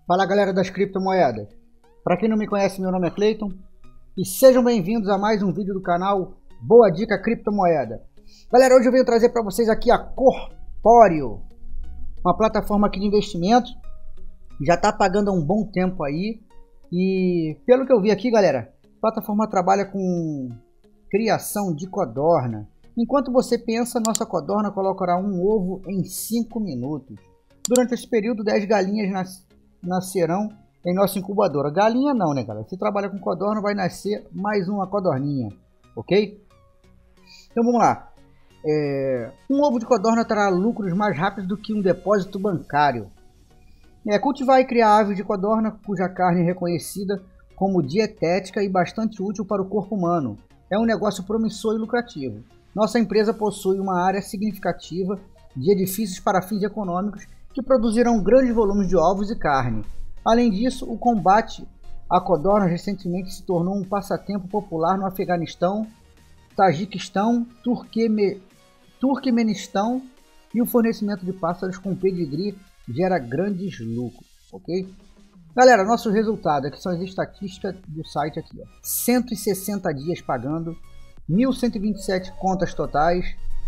Fala galera das criptomoedas, para quem não me conhece, meu nome é Cleiton e sejam bem-vindos a mais um vídeo do canal Boa Dica Criptomoeda. Galera, hoje eu venho trazer para vocês aqui a Corpóreo, uma plataforma aqui de investimento, já está pagando há um bom tempo aí e pelo que eu vi aqui, galera, a plataforma trabalha com criação de codorna. Enquanto você pensa, nossa codorna colocará um ovo em 5 minutos. Durante esse período, 10 galinhas nascerão em nossa incubadora. Galinha não, né, galera? Se trabalha com codorna, vai nascer mais uma codorninha, ok? Então vamos lá. Um ovo de codorna terá lucros mais rápidos do que um depósito bancário. Cultivar e criar aves de codorna, cuja carne é reconhecida como dietética e bastante útil para o corpo humano, é um negócio promissor e lucrativo. Nossa empresa possui uma área significativa de edifícios para fins econômicos que produzirão grandes volumes de ovos e carne. Além disso, o combate à codorna recentemente se tornou um passatempo popular no Afeganistão, Tajiquistão, Turquemenistão, e o fornecimento de pássaros com pedigree gera grandes lucros, ok? Galera, nosso resultado aqui são as estatísticas do site aqui, ó. 160 dias pagando, 1.127 contas totais.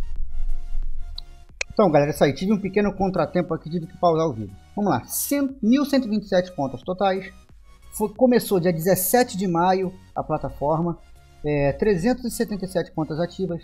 Então, galera, isso aí, tive um pequeno contratempo aqui, tive que pausar o vídeo. Vamos lá, 1.127 contas totais. Começou dia 17 de maio a plataforma. 377 contas ativas,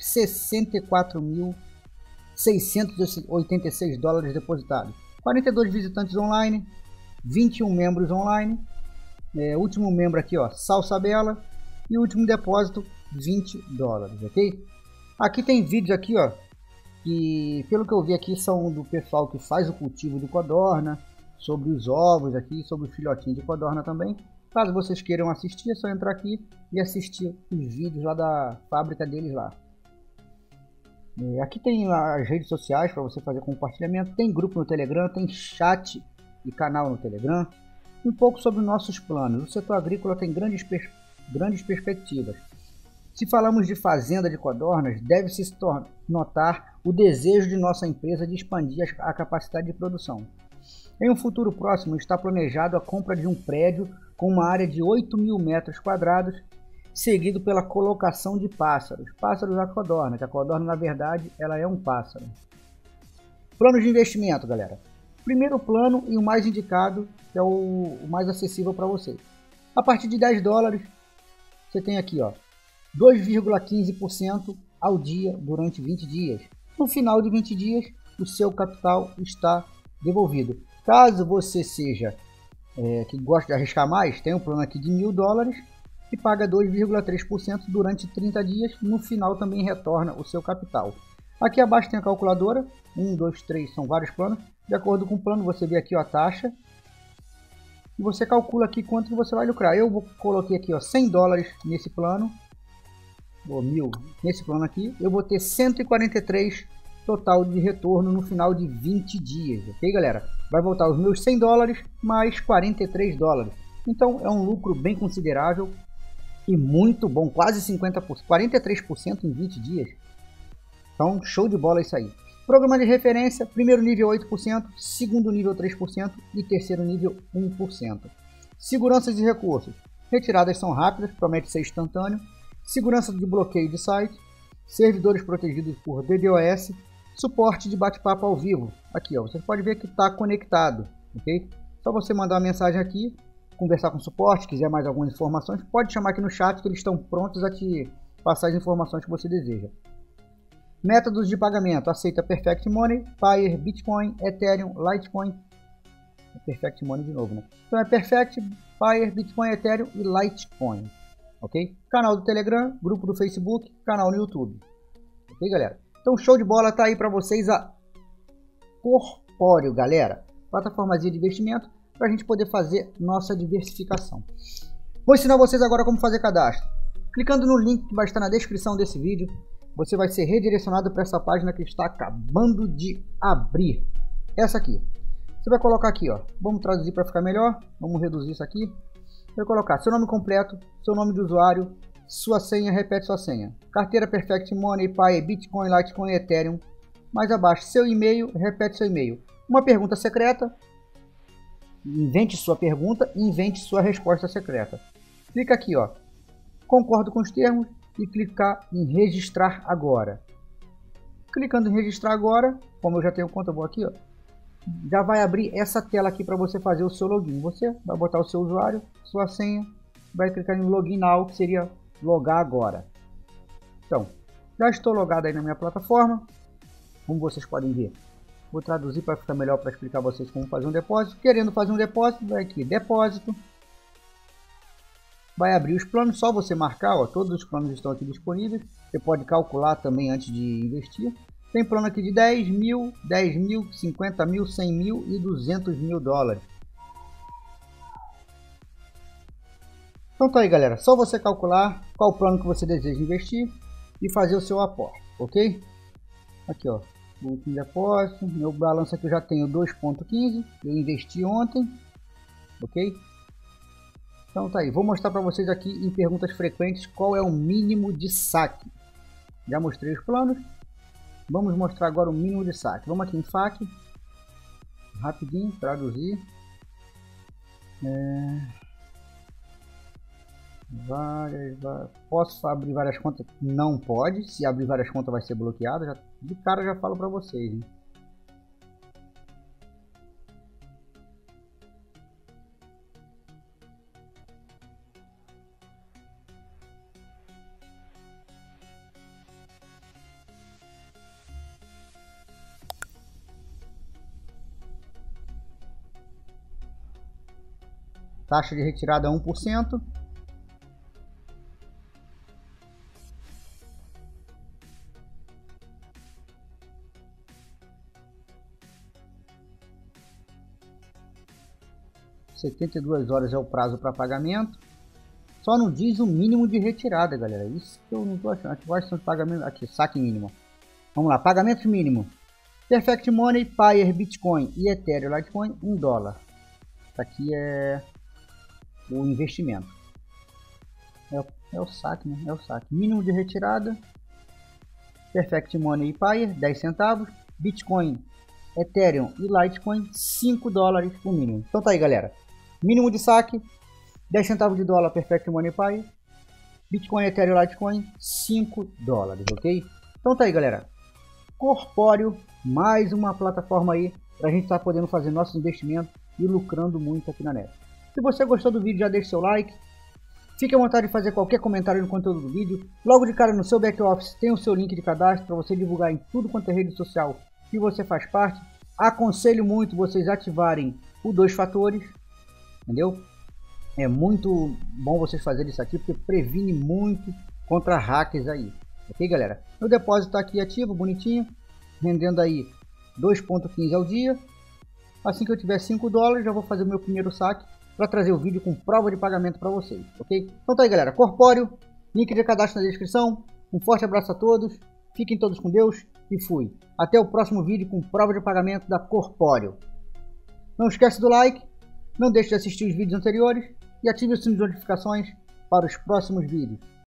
64.686 dólares depositados. 42 visitantes online, 21 membros online. Último membro aqui, ó, Salsabella. E o último depósito, 20 dólares, ok? Aqui tem vídeos aqui, ó, que pelo que eu vi aqui são do pessoal que faz o cultivo de codorna, sobre os ovos aqui, sobre os filhotinhos de codorna também. Caso vocês queiram assistir, é só entrar aqui e assistir os vídeos lá da fábrica deles lá. Aqui tem as redes sociais para você fazer compartilhamento, tem grupo no Telegram, tem chat e canal no Telegram. Um pouco sobre nossos planos. O setor agrícola tem grandes perspectivas. Se falamos de fazenda de codornas, deve-se notar o desejo de nossa empresa de expandir a capacidade de produção. Em um futuro próximo, está planejado a compra de um prédio com uma área de 8.000 metros quadrados, seguido pela colocação de pássaros. Pássaros à codorna, que a codorna, na verdade, ela é um pássaro. Plano de investimento, galera. Primeiro plano e o mais indicado, que é o mais acessível para vocês. A partir de 10 dólares, você tem aqui, ó, 2,15% ao dia durante 20 dias. No final de 20 dias, o seu capital está devolvido. Caso você seja que gosta de arriscar mais, tem um plano aqui de 1.000 dólares que paga 2,3% durante 30 dias. No final também retorna o seu capital. Aqui abaixo tem a calculadora. 1, 2, 3, são vários planos. De acordo com o plano, você vê aqui, ó, a taxa. E você calcula aqui quanto que você vai lucrar. Eu coloquei aqui, ó, 100 dólares nesse plano. Ou 1.000 nesse plano aqui. Eu vou ter 143 total de retorno no final de 20 dias. Ok, galera? Vai voltar os meus 100 dólares mais 43 dólares. Então é um lucro bem considerável e muito bom. Quase 50%. 43% em 20 dias. Então show de bola isso aí. Programa de referência, primeiro nível 8%, segundo nível 3% e terceiro nível 1%. Segurança de recursos. Retiradas são rápidas, promete ser instantâneo. Segurança de bloqueio de site. Servidores protegidos por DDoS. Suporte de bate-papo ao vivo. Aqui, ó, você pode ver que está conectado, ok? Só você mandar uma mensagem aqui, conversar com o suporte, quiser mais algumas informações, pode chamar aqui no chat que eles estão prontos a te passar as informações que você deseja. Métodos de pagamento, aceita Perfect Money, Payer, Bitcoin, Ethereum, Litecoin. Perfect Money de novo, né? Então é Perfect, Payer, Bitcoin, Ethereum e Litecoin, ok? Canal do Telegram, grupo do Facebook, canal no YouTube, ok, galera? Então show de bola, tá aí para vocês a Corpóreo, galera. Plataformazinha de investimento para a gente poder fazer nossa diversificação. Vou ensinar vocês agora como fazer cadastro. Clicando no link que vai estar na descrição desse vídeo, você vai ser redirecionado para essa página que está acabando de abrir. Essa aqui. Você vai colocar aqui, ó. Vamos traduzir para ficar melhor. Vamos reduzir isso aqui. Você vai colocar seu nome completo, seu nome de usuário, sua senha, repete sua senha. Carteira Perfect Money, Payer, Bitcoin, Litecoin, Ethereum. Mais abaixo, seu e-mail, repete seu e-mail. Uma pergunta secreta. invente sua pergunta e invente sua resposta secreta. Clica aqui, ó, concordo com os termos e clicar em registrar agora. Clicando em registrar agora, como eu já tenho conta, eu vou aqui, ó, já vai abrir essa tela aqui para você fazer o seu login. Você vai botar o seu usuário, sua senha, vai clicar em login now, que seria logar agora. Então, já estou logado aí na minha plataforma, como vocês podem ver. Vou traduzir para ficar melhor para explicar a vocês como fazer um depósito. Querendo fazer um depósito, vai aqui, depósito. Vai abrir os planos, só você marcar, ó, todos os planos estão aqui disponíveis. Você pode calcular também antes de investir. Tem plano aqui de 10 mil, 10 mil, 50 mil, 100 mil e 200 mil dólares. Então tá aí, galera, só você calcular qual plano que você deseja investir e fazer o seu aporte, ok? Aqui, ó, o último depósito, meu balanço aqui eu já tenho 2,15, eu investi ontem, ok? Então tá aí, vou mostrar para vocês aqui em perguntas frequentes qual é o mínimo de saque. Já mostrei os planos, vamos mostrar agora o mínimo de saque. Vamos aqui em FAQ, rapidinho, traduzir. Posso abrir várias contas? Não pode, se abrir várias contas vai ser bloqueado, de cara já falo para vocês, hein? Taxa de retirada 1%. $72 é o prazo para pagamento. Só não diz o mínimo de retirada, galera. Isso que eu não tô achando. Quais são os pagamentos? Aqui, saque mínimo. Vamos lá, pagamentos mínimo. Perfect Money, Payer, Bitcoin e Ethereum, Litecoin, $1. Isso aqui é o investimento. É o saque, né? É o saque. Mínimo de retirada. Perfect Money e Payer, 10 centavos. Bitcoin, Ethereum e Litecoin, $5 por mínimo. Então tá aí, galera. Mínimo de saque, 10 centavos de dólar, Perfect Money Payer. Bitcoin, Ethereum e Litecoin, $5, ok? Então tá aí, galera. Corpóreo, mais uma plataforma aí pra gente estar podendo fazer nossos investimentos e lucrando muito aqui na net. Se você gostou do vídeo, já deixa seu like. Fique à vontade de fazer qualquer comentário no conteúdo do vídeo. Logo de cara no seu back office tem o seu link de cadastro para você divulgar em tudo quanto é rede social que você faz parte. Aconselho muito vocês ativarem o 2 fatores, entendeu? É muito bom vocês fazerem isso aqui porque previne muito contra hackers aí, ok, galera? Meu depósito está aqui ativo, bonitinho, rendendo aí 2,15 ao dia. Assim que eu tiver $5, já vou fazer o meu primeiro saque para trazer o vídeo com prova de pagamento para vocês, ok? Então tá aí, galera, Corpóreo, link de cadastro na descrição. Um forte abraço a todos, fiquem todos com Deus e fui. Até o próximo vídeo com prova de pagamento da Corpóreo. Não esquece do like, não deixe de assistir os vídeos anteriores e ative o sininho de notificações para os próximos vídeos.